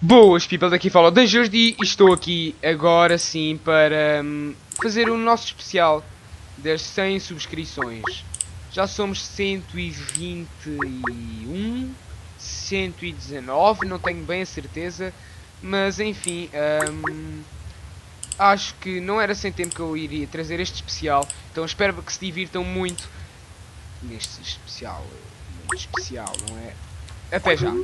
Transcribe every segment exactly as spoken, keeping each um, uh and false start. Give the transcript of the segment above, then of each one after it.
Boas people, daqui fala o Danjurs e estou aqui agora sim para hum, fazer o nosso especial das cem subscrições. Já somos cento e vinte e um, cento e dezanove, não tenho bem a certeza, mas enfim, hum, acho que não era sem tempo que eu iria trazer este especial, então espero que se divirtam muito neste especial, muito especial, não é? Até já!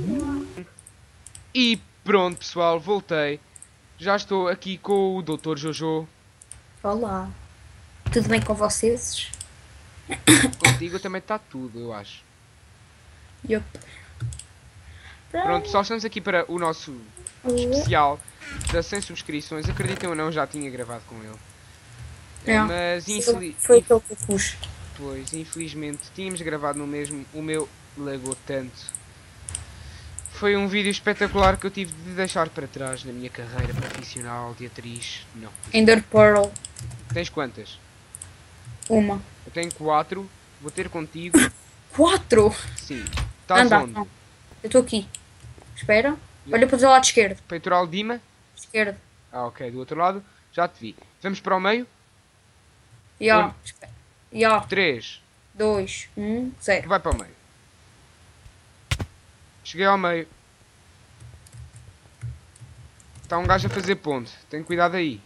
E pronto pessoal, voltei. Já estou aqui com o doutor Jojo. Olá, tudo bem com vocês? Contigo também está tudo, eu acho. Yup. Pronto pessoal, estamos aqui para o nosso especial das cem subscrições. Acreditem ou não, já tinha gravado com ele. É, Mas infeliz... foi aquele que eu pus. Pois, infelizmente, tínhamos gravado no mesmo. O meu lagou tanto. Foi um vídeo espetacular que eu tive de deixar para trás na minha carreira profissional de atriz. Não. Ender Pearl. Tens quantas? Uma. Eu tenho quatro. Vou ter contigo. Quatro? Sim. Estás Anda, onde? não. Eu estou aqui. Espera. Olha para o lado esquerdo. Peitoral Dima. Esquerdo. Ah, ok. Do outro lado. Já te vi. Vamos para o meio. Ya. Um. Ya. três. Dois. Um. Zero. Vai para o meio. Cheguei ao meio. Está um gajo a fazer ponte. Tem cuidado aí.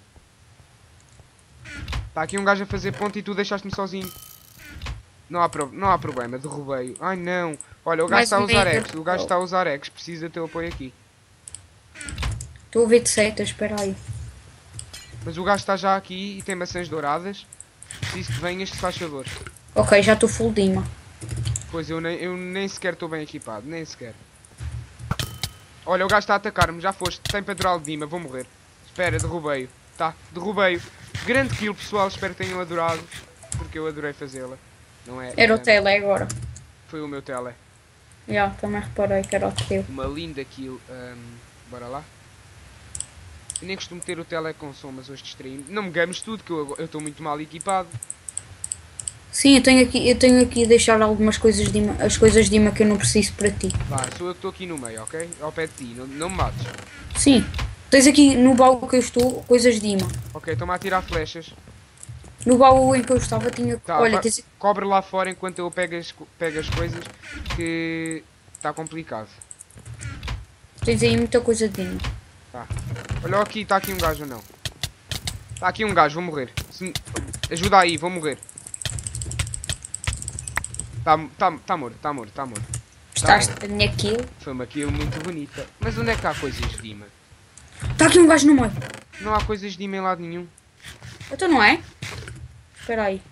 Está aqui um gajo a fazer ponte e tu deixaste-me sozinho. Não há, pro... não há problema. Derrubei-o. Ai não. Olha, o gajo Mais está a um usar meter. X. O gajo está a usar X. Precisa do teu apoio aqui. Estou a ver de setas. Espera aí. Mas o gajo está já aqui e tem maçãs douradas. Preciso que venhas, se faz favor. Ok, já estou full Dima. Pois eu nem, eu nem sequer estou bem equipado. Nem sequer. Olha, o gajo está a atacar-me, já foste, tem peitoral de Dima, vou morrer. Espera, derrubei-o. Tá, derrubei-o. Grande kill, pessoal, espero que tenham adorado. Porque eu adorei fazê-la. Não é? Era o é, tele agora. Foi o meu tele. Já, também reparei que era o teu. Uma linda kill. Um, bora lá. Eu nem costumo ter o tele com som, mas hoje distraí-me. Não me games tudo, que eu estou muito mal equipado. Sim, eu tenho aqui, eu tenho aqui a deixar algumas coisas de imã, as coisas de imã que eu não preciso para ti. Vá, sou eu que estou aqui no meio, ok? Ao pé de ti, não, não me mates. Sim, tens aqui no baú que eu estou coisas de imã. Ok, estou-me a tirar flechas. No baú em que eu estava tinha... Tá, Olha, vai, tens... cobre lá fora enquanto eu pego as, pego as coisas, que está complicado. tens aí muita coisa de imã. Tá. Olha aqui, está aqui um gajo ou não? Está aqui um gajo, vou morrer. Se... Ajuda aí, vou morrer. Está tá, tá morto, está morto, está morto. Estás a minha kill. Foi uma kill muito bonita. Mas onde é que há coisas de imã? Está aqui um gajo no meio. Não há coisas de imã em lado nenhum. Então não é? Espera aí.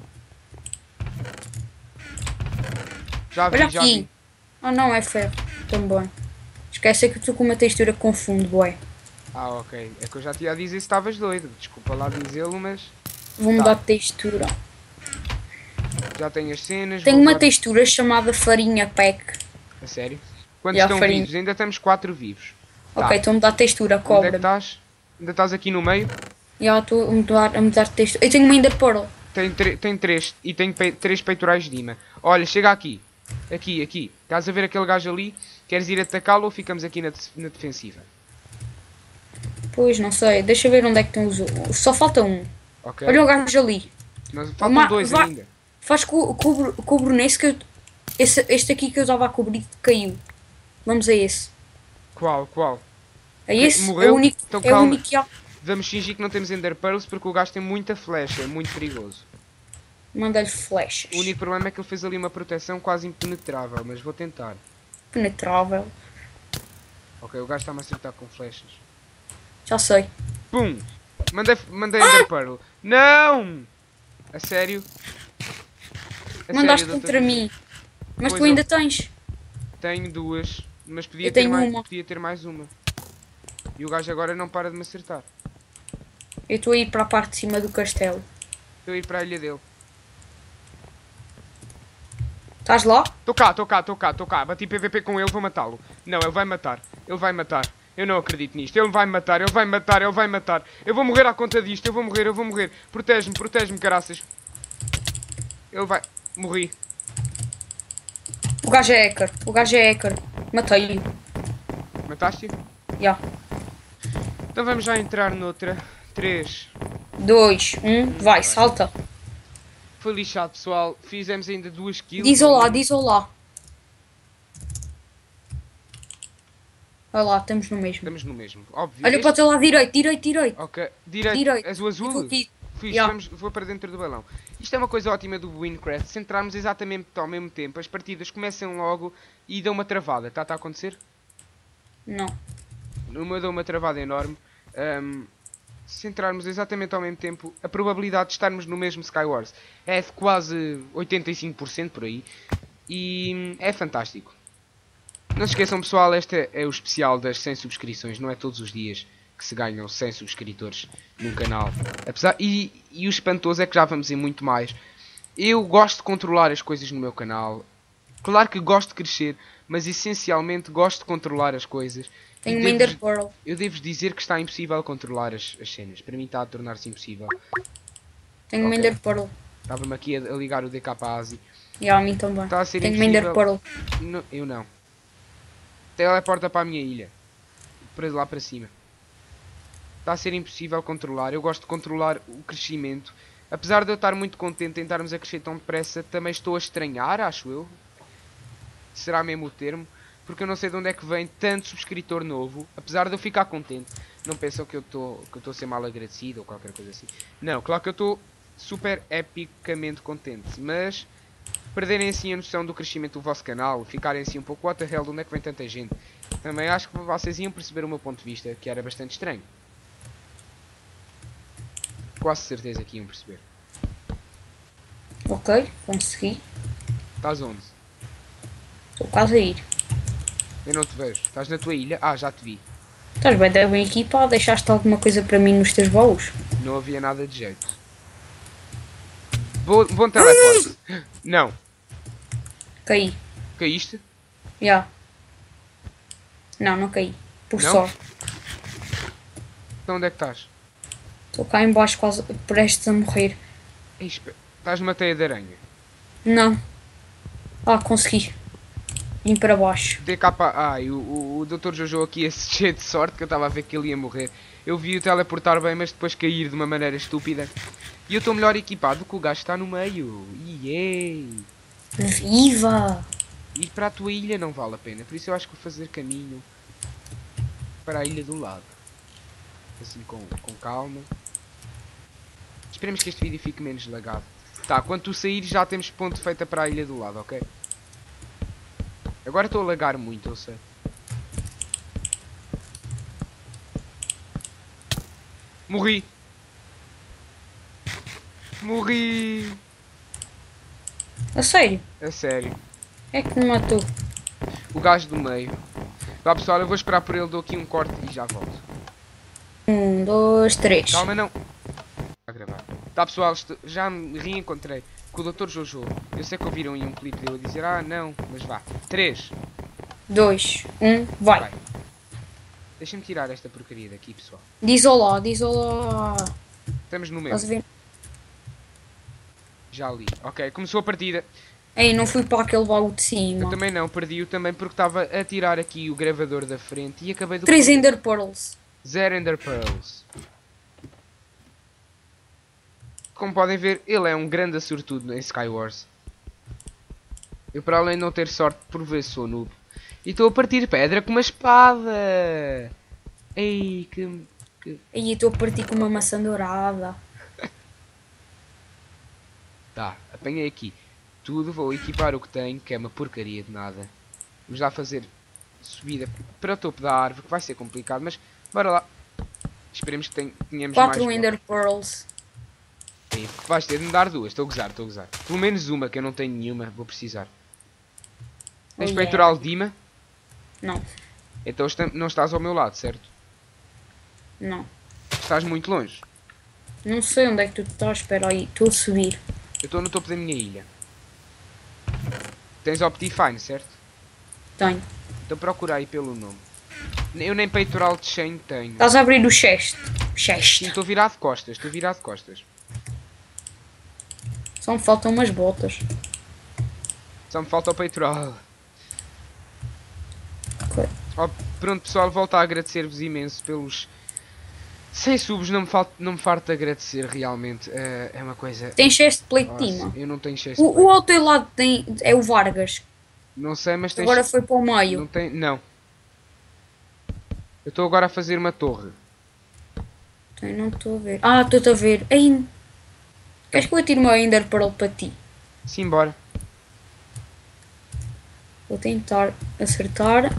Já vi, Olha já aqui. vi. Ah não, é ferro. Também. Esquece que eu estou com uma textura que confunde, boé. Ah, ok. É que eu já te ia dizer se estavas doido. Desculpa lá dizê-lo, mas Vou mudar de textura. já tenho as cenas. Tenho vou uma usar- textura chamada farinha pack. A sério? Quantos Já, estão farinha. vivos? Ainda temos quatro vivos. Tá. Ok, então mudar de textura, Onde é que cobra. estás? Ainda estás aqui no meio? Já estou a mudar, a mudar de textura. Eu tenho uma Ender Pearl. Tem, tre- tem três e tem pe três peitorais de imã. Olha, chega aqui. Aqui, aqui. Estás a ver aquele gajo ali? Queres ir atacá-lo ou ficamos aqui na, de na defensiva? Pois, não sei. Deixa eu ver onde é que tem os... Só falta um. Ok? Olha o gajo ali. Mas faltam Uma- dois vai- ainda. Faz co cubro, cubro nesse que eu... Esse, este aqui que eu estava a cobrir caiu. Vamos a esse. Qual, qual? A esse Morreu? é o único, Então é o calma. único que há. Vamos fingir que não temos Ender Pearls porque o gajo tem muita flecha. É muito perigoso. Manda-lhe flechas. O único problema é que ele fez ali uma proteção quase impenetrável. Mas vou tentar. Penetrável. Ok, o gajo está-me a acertar com flechas. Já sei. Pum! Mandei, mandei Ender Pearl. Não! A sério? A Mandaste sério, doutor? contra mim. Mas Pois tu ainda eu- tens. Tenho duas, mas podia Eu ter, tenho mais, uma. podia ter mais uma. E o gajo agora não para de me acertar. Eu estou a ir para a parte de cima do castelo. Estou a ir para a ilha dele. Estás lá? Estou cá, estou cá, estou cá, estou cá. Bati P V P com ele, vou matá-lo. Não, ele vai matar. Ele vai matar. Eu não acredito nisto. Ele vai matar, ele vai matar, ele vai matar. Eu vou morrer à conta disto, eu vou morrer, eu vou morrer. Protege-me, protege-me, caraças. Ele vai... Morri. O gajo é hacker. O gajo é hacker. Matei-o. Mataste-o? Já. Então vamos já entrar noutra. três. dois, um, vai, salta. Foi lixado, pessoal. Fizemos ainda duas kills. Diz olá, diz olá. Olha lá, estamos no mesmo. Estamos no mesmo, óbvio. Olha Este- para o teu lado direito, direito, direito. Ok, direito. Direito. És o Eu azul? estou aqui. Fiz, Yeah. vamos, vou para dentro do balão. Isto é uma coisa ótima do Winecraft. Se entrarmos exatamente ao mesmo tempo, as partidas começam logo e dão uma travada. Está a acontecer? Não. Numa deu uma travada enorme. Ahm, se entrarmos exatamente ao mesmo tempo, a probabilidade de estarmos no mesmo Skywars é de quase oitenta e cinco por cento por aí. E hum, é fantástico. Não se esqueçam, pessoal, este é o especial das cem subscrições. Não é todos os dias que se ganham cem subscritores num canal. Apesar, e, e o espantoso é que já vamos em muito mais. Eu gosto de controlar as coisas no meu canal. Claro que gosto de crescer, mas essencialmente gosto de controlar as coisas. Tenho E uma devo- Ender Pearl. Eu devo dizer que está impossível controlar as, as cenas. Para mim está a tornar-se impossível. Tenho uma Ok. Ender Pearl. Estava-me aqui a, a ligar o D K Asi. E a mim também. Está a ser Tenho uma Ender impossível. Pearl. Não, eu não. Teleporta para a minha ilha. Para lá para cima. Está a ser impossível controlar. Eu gosto de controlar o crescimento. Apesar de eu estar muito contente em estarmos a crescer tão depressa, também estou a estranhar, acho eu. Será mesmo o termo. Porque eu não sei de onde é que vem tanto subscritor novo. Apesar de eu ficar contente. Não pensam que eu estou que eu estou a ser mal agradecido ou qualquer coisa assim. Não, claro que eu estou super epicamente contente. Mas perderem assim a noção do crescimento do vosso canal, ficarem assim um pouco, what the hell, de onde é que vem tanta gente? Também acho que vocês iam perceber o meu ponto de vista, que era bastante estranho. Quase certeza que iam perceber. Ok, consegui. Estás onde? Estou quase a ir. Eu não te vejo. Estás na tua ilha? Ah, já te vi. Estás bem, bem equipado? Deixaste alguma coisa para mim nos teus baús? Não havia nada de jeito. Bom, bom teleporte. Não. Caí. Caíste? Já. Não, não caí. Por Não? só. Então onde é que estás? Estou cá em baixo quase prestes a morrer. Ei, espera. Estás numa teia de aranha. Não. Ah, consegui. Vim para baixo. D K. Ah, e o, o, o doutor Jojo aqui é cheio de sorte que eu estava a ver que ele ia morrer. Eu vi-o teleportar bem, mas depois cair de uma maneira estúpida. E eu estou melhor equipado que o gajo está no meio. Iê! Viva! Ir para a tua ilha não vale a pena. Por isso eu acho que vou fazer caminho para a ilha do lado. Assim com, com calma. Esperemos que este vídeo fique menos lagado. Tá, quando tu saíres já temos ponto feita para a ilha do lado, ok? Agora estou a lagar muito, eu sei. Morri! Morri! A sério? A sério. É que me matou. O gajo do meio. Vá pessoal, eu vou esperar por ele, dou aqui um corte e já volto. Um, dois, três. Calma, não. A gravar. Tá pessoal, estou- já me reencontrei com o doutor Jojo. Eu sei que ouviram aí um clipe dele a dizer, ah não, mas vá. três. Dois, um, vai. Vai. Deixa-me tirar esta porcaria daqui, pessoal. Diz olá, diz olá. Estamos no Estás a mesmo. ver? Já li. Ok, começou a partida. Ei, não fui para aquele baú de Eu cima. também não, perdi-o também porque estava a tirar aqui o gravador da frente e acabei de... Três Ender Pearls. Zero Ender Pearls. Como podem ver, ele é um grande sortudo em Skywars. Eu, para além de não ter sorte, por vezes sou noob. E estou a partir pedra com uma espada. Ei, que... que... Aí estou a partir com uma maçã dourada. Tá, apanhei aqui. Tudo, vou equipar o que tenho, que é uma porcaria de nada. Vamos lá fazer subida para o topo da árvore, que vai ser complicado, mas bora lá. Esperemos que ten- tenhamos Quatro mais... Ender Pearls. Sim, vais ter de me dar duas, estou a gozar, estou a gozar. Pelo menos uma, que eu não tenho nenhuma, vou precisar. Tens Oh, yeah. peitoral de Dima? Não, Então esta- não estás ao meu lado, certo? não. Estás muito longe. Não sei onde é que tu estás. Espera aí, estou a subir. Eu estou no topo da minha ilha. Tens Optifine, certo? Tenho. Então procura aí pelo nome. Eu nem peitoral de Chain tenho. Estás a abrir o chest. Sim, Chest. estou virado de costas, estou virado de costas. Só me faltam umas botas. Só me falta o peitoral. Ok. Oh, pronto pessoal, volto a agradecer-vos imenso pelos Sem subs não me, falta, não me farto de agradecer realmente. É, é uma coisa. Tem chest plate, Nossa, Tima. eu não tenho chest O, plate. o ao teu lado tem, é o Vargas. Não sei, mas tens. Agora foi para o Não meio. tem. Não. Eu estou agora a fazer uma torre. Eu não estou a ver. Ah, estou-te a ver. Ei, queres que eu atire o meu Ender Pearl para ti? Simbora. Vou tentar acertar.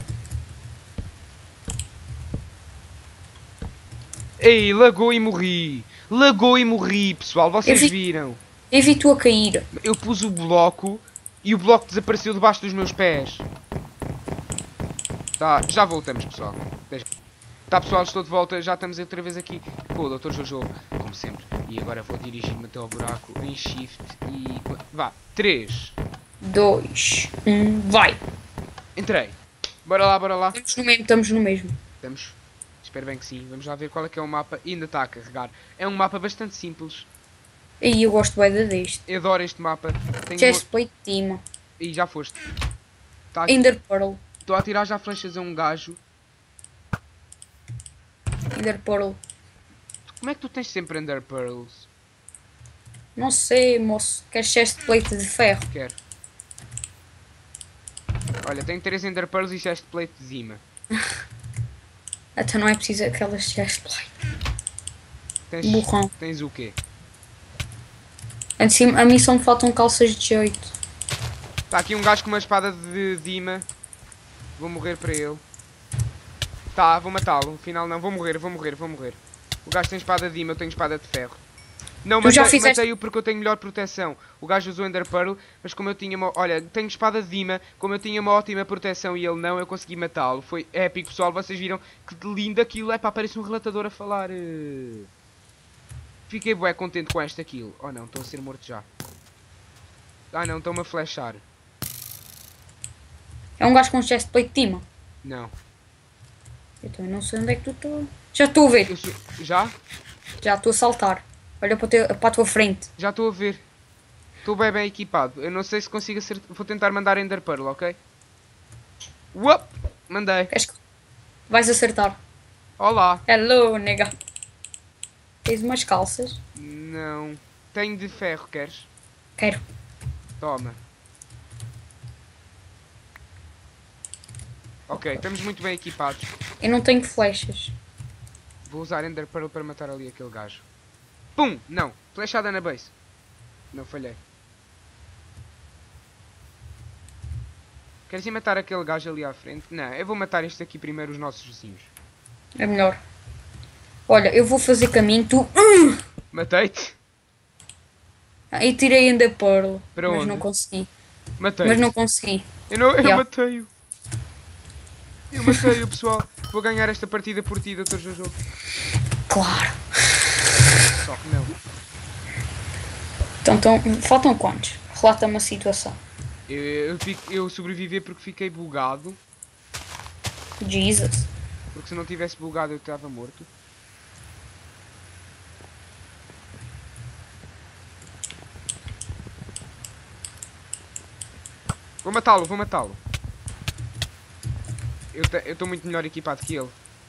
Ei, lagou e morri. Lagou e morri, pessoal. Vocês vi- viram. Eu vi-tu a cair. Eu pus o bloco e o bloco desapareceu debaixo dos meus pés. Tá, já voltamos, pessoal. Tá, pessoal, estou de volta. Já estamos outra vez aqui com o doutor Jojo, como sempre. E agora vou dirigir-me até ao buraco em shift e... Vá, três. Dois, um, vai. Entrei. Bora lá, bora lá. Estamos no mesmo, estamos no mesmo. Estamos. Espero bem que sim. Vamos lá ver qual é que é o mapa. E ainda está a carregar. É um mapa bastante simples. Aí eu gosto bem da deste. Eu adoro este mapa. Tenho Chest plate, Tima. E já foste. Tá aqui. Ender Pearl. Estou a tirar já flechas a um gajo. Ender Pearl. Como é que tu tens sempre Ender Pearls? Não sei, moço. Queres chest plate de ferro? Quero. Olha, tenho três Ender Pearls e chest plate de Zima. Até não é preciso aquelas chest plate. Tens, Burrão. tens o quê? Antes, a mim só me faltam calças de jeito. Está aqui um gajo com uma espada de Dima. Vou morrer para ele. Tá, vou matá-lo. Afinal não, vou morrer, vou morrer, vou morrer. O gajo tem espada de Dima, eu tenho espada de ferro. Não, Tu já matei- fizeste- matei-o porque eu tenho melhor proteção. O gajo usou Ender Pearl, mas como eu tinha uma... Olha, tenho espada de Dima, como eu tinha uma ótima proteção e ele não, eu consegui matá-lo. Foi épico, pessoal. Vocês viram que lindo aquilo é. Pá, parece um relatador a falar. eh. Fiquei bué contente com esta kill. Oh não, estou a ser morto já. Ah não, estão-me a flashar. É um gajo com chest plate, Tima. Não. Eu também não sei onde é que tu estás. Já estou a ver. Eu sou... Já? Já estou a saltar. Olha para, o teu- para a tua frente. Já estou a ver. Estou bem bem equipado. Eu não sei se consigo acertar. Vou tentar mandar Ender Pearl, ok? Uop! Mandei. Queres que... Vais acertar. Olá. Hello, nega. Tens umas calças? Não. Tenho de ferro, queres? Quero. Toma. Ok, estamos muito bem equipados. Eu não tenho flechas. Vou usar Ender Pearl para matar ali aquele gajo. Pum! Não. Flechada na base. Não, falhei. Queres ir matar aquele gajo ali à frente? Não, eu vou matar este aqui primeiro, os nossos vizinhos. É melhor. Olha, eu vou fazer caminho. Tu... Hum! Matei-te? Aí tirei ainda Pearl. Para mas onde? não consegui. Matei-te. Mas não consegui. Eu, não, eu Yeah. matei-o. Eu matei-o, pessoal. Vou ganhar esta partida por ti, doutor Jojo. Claro. Só que não. Então, então faltam quantos? Relata-me a situação. Eu, eu, fico- eu sobrevivi porque fiquei bugado. Jesus. Porque se não tivesse bugado eu estava morto. Vou matá-lo, vou matá-lo. Eu te- eu estou muito melhor equipado que ele.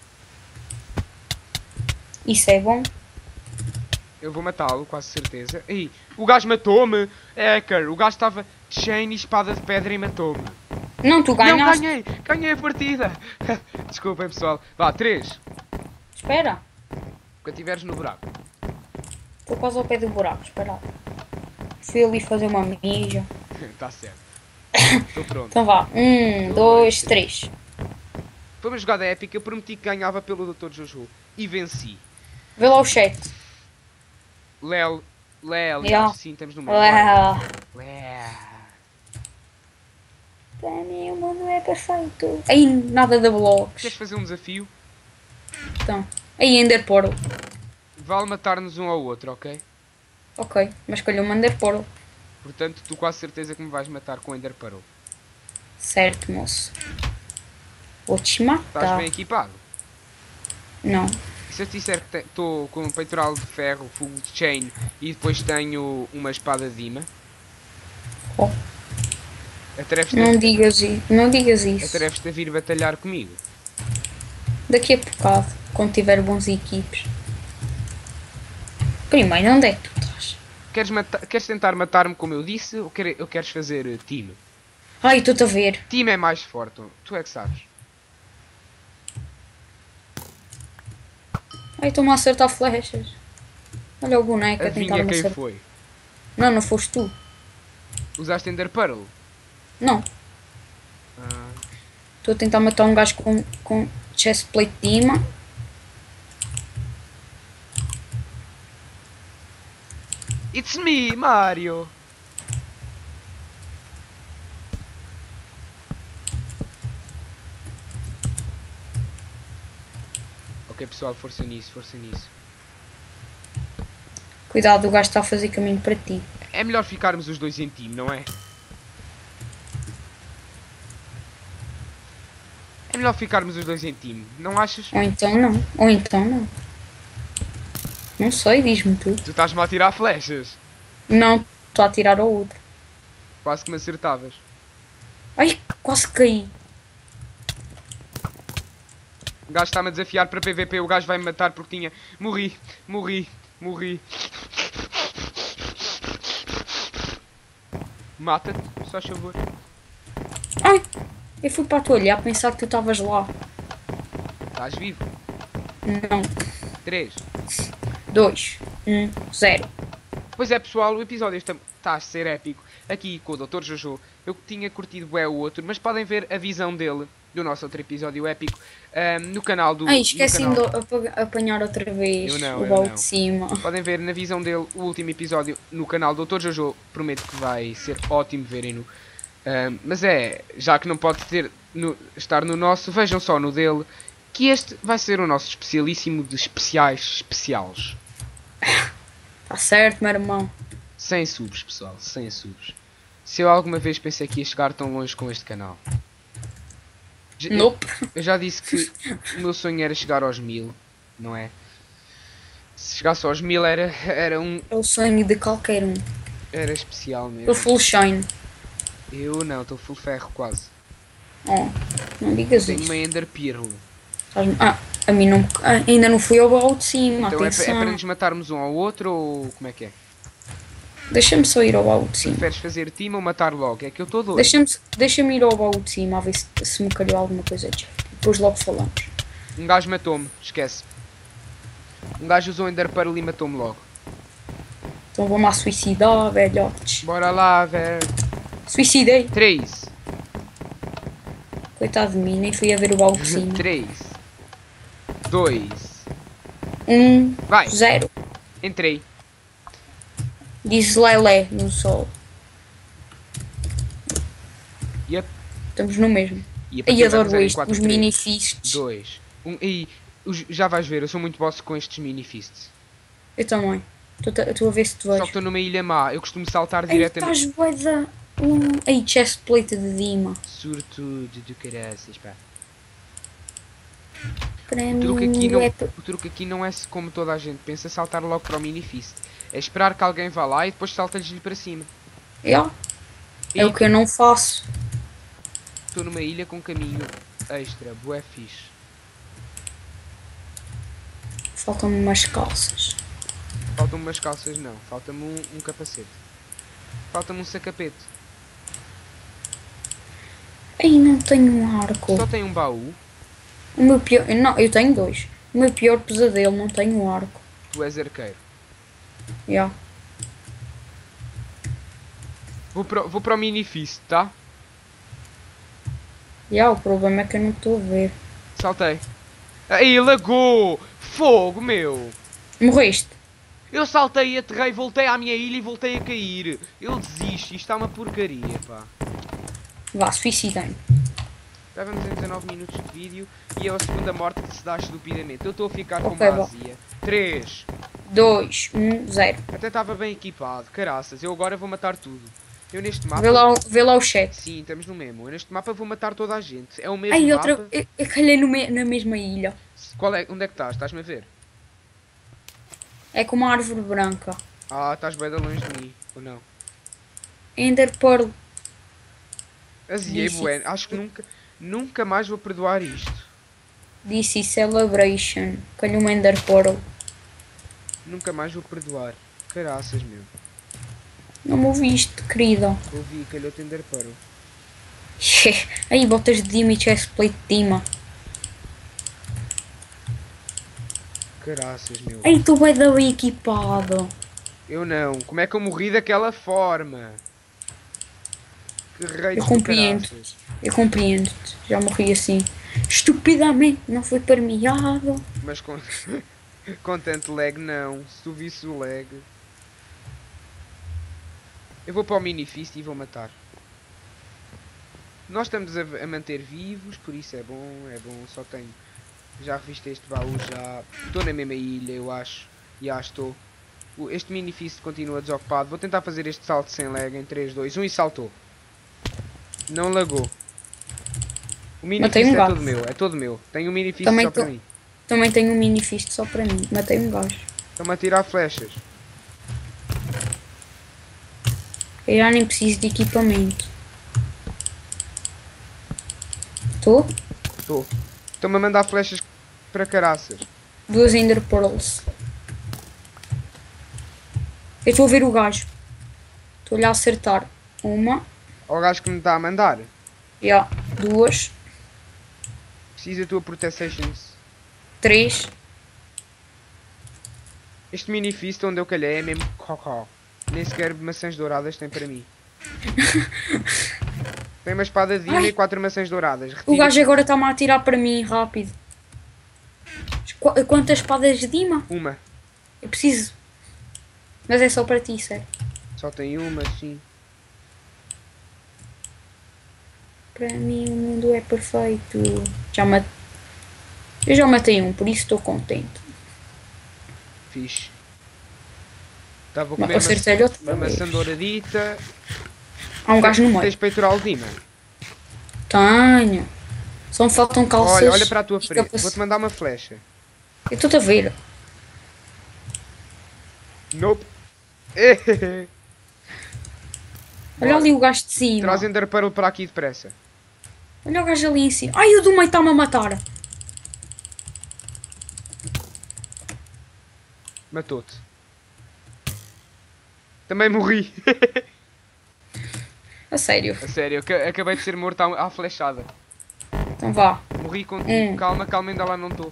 Isso é bom. Eu vou matá-lo, quase certeza. Ih, o gajo matou-me! Hacker, o gajo estava de chain e espada de pedra e matou-me. Não, tu Não, ganhaste. ganhei! Ganhei a partida! Desculpem, pessoal. Vá, três. Espera. Quando estiveres no buraco. Estou quase ao pé do buraco. Espera. Fui ali fazer uma mija. Está certo. Estou pronto. Então vá. Um, dois, três. Foi uma jogada épica. Eu prometi que ganhava pelo doutor Jojo. E venci. Vê lá o chat. Léo. Léo. Yeah. Sim, estamos no mundo. Uau. Léo. Para mim o mundo é perfeito. Aí, nada de blocos. Queres fazer um desafio? Então. Aí, Ender Pearl. Vale matar-nos um ao outro, ok? Ok, mas escolheu um Ender Pearl. Portanto, tu quase certeza que me vais matar com Ender Pearl. Certo, moço. Vou te Estás matar. bem equipado? Não. Se eu te disser que estou com um peitoral de ferro, full chain e depois tenho uma espada de Dima, Oh, atreves-te não a, digas isso. Não digas isso. atreves a vir batalhar comigo? Daqui a bocado, quando tiver bons equipes. Primeiro, onde é que tu estás? Queres, mata queres tentar matar-me como eu disse ou, quer ou queres fazer uh, time? Ai, estou-te a ver. Time é mais forte, tu é que sabes. Ai, estou-me a acertar flechas. Olha o boneco a tentar Adivinha me quem acertar. foi? Não, não foste tu. Usaste Ender Pearl? Não. Ah, Estou a tentar matar um gajo com, com chestplate de imã. It's me, Mario! Ok pessoal, força nisso, força nisso. Cuidado, o gajo está a fazer caminho para ti. É melhor ficarmos os dois em time, não é? É melhor ficarmos os dois em time, não achas? Ou então não. Ou então não. Não sei, diz-me tu. Tu estás-me a tirar flechas. Não, estou a tirar ao outro. Quase que me acertavas. Ai, quase caí. O gajo está-me a desafiar para P V P, o gajo vai-me matar porque tinha... Morri, morri, morri. Mata-te, só favor. Ai, eu fui para a tua olhar a pensar que tu estavas lá. Estás vivo? Não. três. dois, um, zero. Pois é pessoal, o episódio está, está a ser épico. Aqui com o doutor Jojo. Eu tinha curtido bué o outro, mas podem ver a visão dele, do nosso outro episódio épico, um, no canal do... Ai, esqueci-me canal... de apa- apanhar outra vez Eu não, o eu baú não. de cima. Podem ver na visão dele o último episódio no canal do doutor Jojo. Prometo que vai ser ótimo verem-no. Um, mas é, já que não pode ter no, estar no nosso, vejam só no dele, que este vai ser o nosso especialíssimo de especiais especiais. Tá certo, meu irmão. Sem subs, pessoal, sem subs. Se eu alguma vez pensei que ia chegar tão longe com este canal. Já- Nope. Eu, eu já disse que o meu sonho era chegar aos mil, não é? Se chegasse aos mil era, era um... É o sonho de qualquer um. Era especial mesmo. Estou full shine. Eu não, estou full ferro quase. Oh, não digas Tenho isso. uma Ender Pearl. Estás- Ah, a mim não. ah, ainda não fui ao baú de cima. Então é, pa- é Atenção. para nos matarmos um ao outro ou como é que é? Deixa-me só ir ao baú de cima. Preferes fazer time ou matar logo? É que eu estou doido. Deixa-me deixa-me ir ao baú de cima a ver se, se me calhou alguma coisa de jeito. Depois logo falamos. Um gajo matou-me, esquece. Um gajo usou Ender Pearl e matou-me logo. Então vamos lá suicidar, velhotes. Bora lá, velho. Suicidei. três. Coitado de mim, nem fui a ver o baú de cima. três. dois. Um, Vai. zero. Entrei. Diz Lelé no sol. Yep. Estamos no mesmo. E a Ai, partida vai adoro fazer em isto. quatro, Os três, mini-fists. dois. Um, e os- já vais ver, eu sou muito boss com estes mini-fists. Eu também. Estou a ver se te Só que vejo. estou numa ilha má, eu costumo saltar Ai, diretamente. estás bué da... Um... Ai, chestplate de Dima. Surtudo do caraças, pá. Para O truque, aqui mim não, é... p- o truque aqui não é como toda a gente pensa, saltar logo para o mini-fist. É esperar que alguém vá lá e depois saltas-lhe para cima. É, é o que eu não faço. Estou numa ilha com caminho extra, bué fixe. Faltam-me umas calças. Faltam-me umas calças não, falta-me um, um capacete. Falta-me um sacapete. Ai, não tenho um arco. Só tem um baú, O meu pior... Não, eu tenho dois. O meu pior pesadelo, não tenho um arco. tu és arqueiro. Já. Vou para, o- vou para o mini-fist, tá? Já, o problema é que eu não estou a ver. Saltei. Aí, lagou! Fogo, meu! Morreste? Eu saltei, aterrei, voltei à minha ilha e voltei a cair. Eu desisto, isto está uma porcaria, pá. Vá, suicidei-me. Já vamos em dezanove minutos de vídeo e é a segunda morte que se dá estupidamente. Eu estou a ficar com Ok, uma bom. azia. três. dois, um, zero. Até estava bem equipado, caraças. Eu agora vou matar tudo. Eu neste mapa... Vê lá, o- vê lá o chat. Sim, estamos no mesmo. Eu neste mapa vou matar toda a gente. É o mesmo Ai, mapa. outra... Eu, eu calhei no me- na mesma ilha. Qual é? Onde é que estás? Estás-me a ver? É como uma árvore branca. Ah, estás bem de longe de mim. Ou não? Ender Pearl. Aziei, Disse- bueno. Acho que nunca, nunca mais vou perdoar isto. D C Celebration. Calhou uma Ender Pearl. Nunca mais vou perdoar. Caraças, meu. Não me ouviste, querida. Ouvi, calhou-te Ender Pearl. Aí botas de Dima e chestplate de Dima. Caraças, meu. Ai, tu vai dar bem equipado. Eu não. Como é que eu morri daquela forma? Que Eu raios do compreendo. caraças. Eu compreendo-te. Já morri assim. Estupidamente não foi permeado. Mas com... com tanto lag não. Se tu visse o lag... Eu vou para o Minifist e vou matar. Nós estamos a, a manter vivos, por isso é bom, é bom. Só tenho... Já revistei este baú, já... Estou na mesma ilha, eu acho. Já estou. O- Este Minifist continua desocupado. Vou tentar fazer este salto sem lag em três, dois, um e saltou. Não lagou. O Matei Minifist um é gato. todo meu, é todo meu. Tenho um Minifist Também só para tô- mim. Também tenho um mini fist só para mim. Matei um gajo. Estão-me a tirar flechas. Eu já nem preciso de equipamento. Estou? Estou. Estão-me a mandar flechas para caraças. Duas Ender Pearls. Eu estou a ver o gajo. Estou-lhe a acertar. Uma. Ao gajo que me está a mandar. Já. Duas. Precisa da tua protections. Três. Este Minifist onde eu calhei é mesmo cocó. Nem sequer maçãs douradas tem para mim. Tem uma espada de Dima Ai. e quatro maçãs douradas. O Retira gajo agora está-me a atirar para mim rápido. Qu- Quantas espadas de Dima? uma. Eu preciso. Mas é só para ti, sério. Só tem uma, sim. Para mim o mundo é perfeito. Já mat... Eu já matei um, por isso estou contente. Fixe. Estava a Mas comer acertei-lhe outra uma vez. maçã douradita. Há um gajo no meio. Tens peitoral de Dima? Tenho. Só me faltam calças. Olha, olha para a tua e frente. capac- Vou-te mandar uma flecha. Eu estou a ver. Nope. Olha ali o gajo de cima. Traz Ender Pearl para aqui depressa. Olha o gajo ali em cima. Ai, o do meio está-me a matar. Matou-te. Também morri. A sério. A sério, eu ca- acabei de ser morto à, à flechada. Então vá. Morri com... Hum. Calma, calma, ainda lá não estou.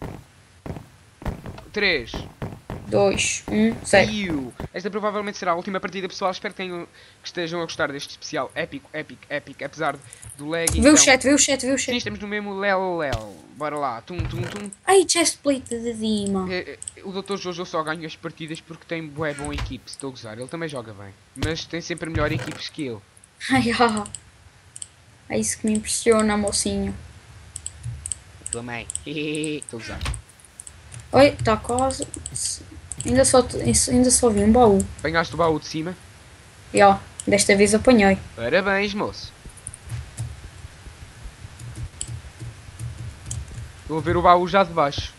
três. Dois. Um. Zero. Iu. Esta provavelmente será a última partida, pessoal. Espero que, tenham, que estejam a gostar deste especial épico, épico, épico. Apesar do lag. Vê então... o chat, vê o chat, vê o Sim, chat. estamos no mesmo Lel Lel. Bora lá. Tum, tum, tum. Ai, chestplate de Dima. É, é, o doutor Jojo só ganha as partidas porque tem bué bom equipe. Se estou a gozar. Ele também joga bem. Mas tem sempre melhor equipes que eu. Ai, ah. É isso que me impressiona, mocinho. Também. Estou a gozar. Oi, está quase. Ainda só, ainda só vi um baú. Apanhaste o baú de cima? Já, desta vez apanhei. Parabéns, moço. Estou a ver o baú já de baixo.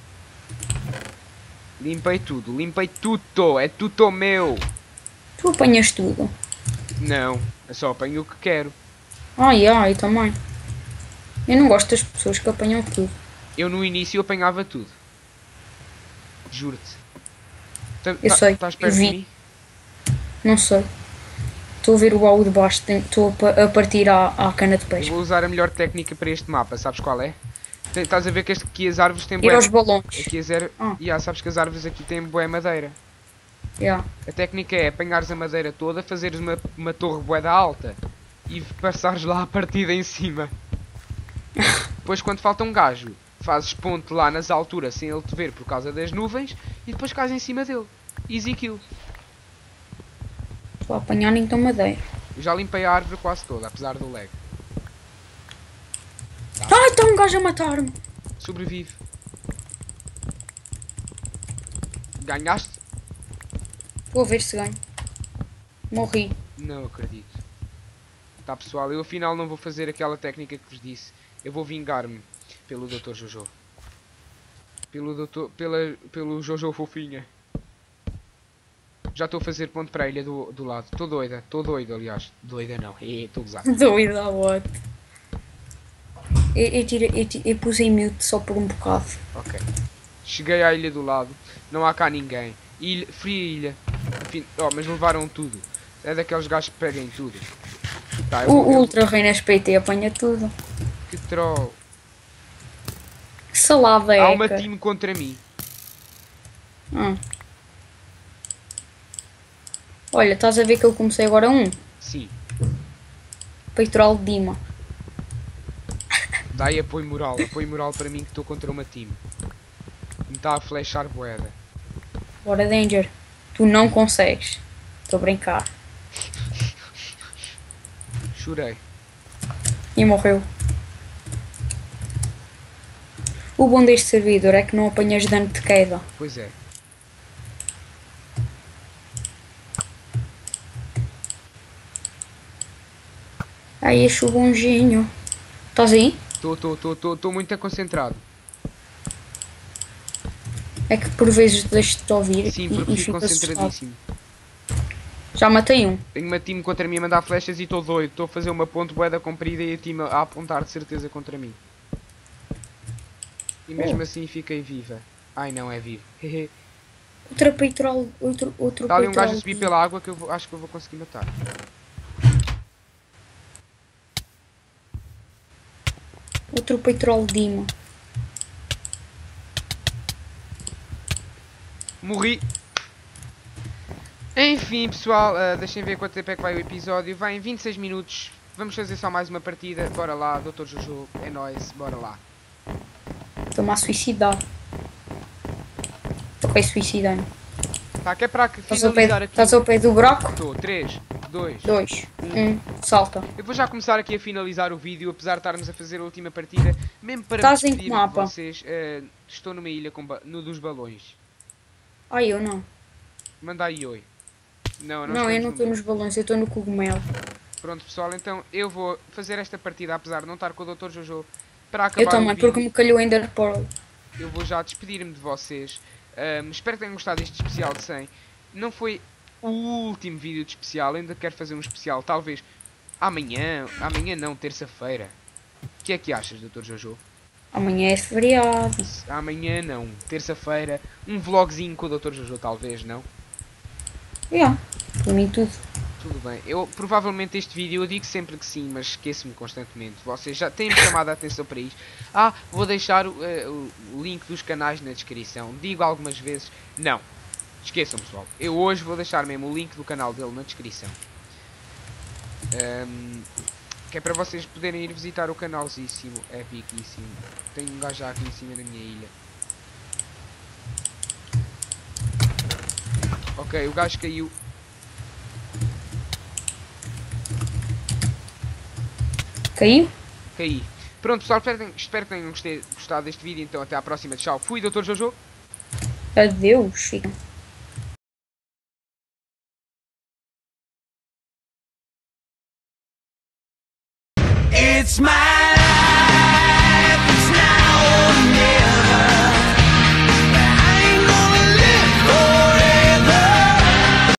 Limpei tudo, limpei tudo. É tudo meu. Tu apanhas tudo. Não, eu só apanho o que quero. Ai, ai, também. Eu não gosto das pessoas que apanham tudo. Eu no início apanhava tudo. Juro-te. Tá- Eu tá- sei, Estás eu perto vi. de mim? Não sei. Estou a ver o baú de baixo. tenho- Estou a pa- a partir à, à cana de Eu peixe. vou usar a melhor técnica para este mapa, sabes qual é? Tem- Estás a ver que este, aqui as árvores têm Ir bué... aos balões. Aqui as er... Ah. Ya, sabes que as árvores aqui têm bué madeira. Já. A técnica é apanhares a madeira toda, fazeres uma, uma torre bué alta e passares lá a partida em cima. Depois quando falta um gajo, fazes ponte lá nas alturas sem ele te ver por causa das nuvens e depois cais em cima dele. Easy kill. Estou a apanhar então madeira. Eu já limpei a árvore quase toda, apesar do lag. Ai, está um gajo a matar-me. Sobrevive. Ganhaste? Vou ver se ganho. Morri. Não acredito. Tá pessoal, eu afinal não vou fazer aquela técnica que vos disse. Eu vou vingar-me pelo doutor Jojo. Pelo doutor... Pela, pelo Jojo fofinha. Já estou a fazer ponto para a ilha do, do lado. Estou doida. Estou doida, aliás. Doida não. Estou gozado. Doida, what? Eu, eu, tirei- eu, ti- eu pus em mute só por um bocado. Ok. Cheguei à ilha do lado. Não há cá ninguém. Ilha, fria ilha. Enfim, oh, mas levaram tudo. É daqueles gajos que pegam em tudo. Tá, eu O, vou, o eu- Ultra Rei na S P T apanha tudo. Que troll. Que salada Há é, uma cara. time contra mim. Hum. Olha, estás a ver que eu comecei agora um? Sim. Peitoral de Dima. Dá aí apoio moral. Apoio moral para mim que estou contra uma time. Me está a flechar boeda. Bora, Danger. Tu não consegues. Estou a brincar. Chorei. E morreu. O bom deste servidor é que não apanhas dano de queda. Pois é. Ai, este bonzinho. Estás aí? Estou, estou, estou, estou, estou muito concentrado. É que por vezes deixo-te ouvir Sim, e, porque e fico fico assustado. concentradíssimo. Já matei um. Tenho uma time contra mim a mandar flechas e estou doido. Estou a fazer uma ponte boeda comprida e a time a apontar de certeza contra mim. E mesmo Oh. assim fiquei viva. Ai não, é vivo. Hehe. Outra peitoral. Outro, outro Está ali um peitoral gajo a subir de- pela água que eu vou- acho que eu vou conseguir matar. Outro peitoral de Dima. Morri. Enfim, pessoal, uh, deixem ver quanto tempo é que vai o episódio. Vai em vinte e seis minutos. Vamos fazer só mais uma partida. Bora lá, doutor Jojo. É nóis, bora lá. Estou-me a suicidar. Estou quase suicidando. Tá, que é para Estás ao pé, finalizar aqui. estás ao pé do buraco? Estou, três, dois. Dois. Um. Salta. Eu vou já começar aqui a finalizar o vídeo, apesar de estarmos a fazer a última partida. Mesmo para Estás me em que despedir de mapa? vocês. uh, estou numa ilha com ba- no dos balões. Ai, eu não. Manda aí oi. Não, não, Não, eu estamos não no estou mesmo. nos balões, eu estou no cogumelo. Pronto, pessoal, então eu vou fazer esta partida, apesar de não estar com o doutor Jojo, para acabar Eu também, o vídeo. porque me calhou Ender Pearl. Eu vou já despedir-me de vocês. Um, espero que tenham gostado deste especial de cem. Não foi o último vídeo de especial, ainda quero fazer um especial, talvez amanhã, amanhã não, terça-feira. O que é que achas, doutor Jojo? Amanhã é feriado. Amanhã não, terça-feira, um vlogzinho com o doutor Jojo, talvez, não? Yeah, por mim tudo. Tudo bem, eu provavelmente este vídeo eu digo sempre que sim, mas esqueço-me constantemente. Vocês já têm chamado a atenção para isto. Ah, vou deixar o, uh, o link dos canais na descrição. Digo algumas vezes, não. Esqueçam, pessoal. Eu hoje vou deixar mesmo o link do canal dele na descrição. Um, que é para vocês poderem ir visitar o canalzíssimo, epicíssimo. Tenho um gajo já aqui em cima da minha ilha. Ok, o gajo caiu. Caiu? Caí. Pronto, pessoal, espero, espero que tenham gostei- gostado deste vídeo. Então, até à próxima. Tchau. Fui, doutor Jojo. Adeus, fica. It's my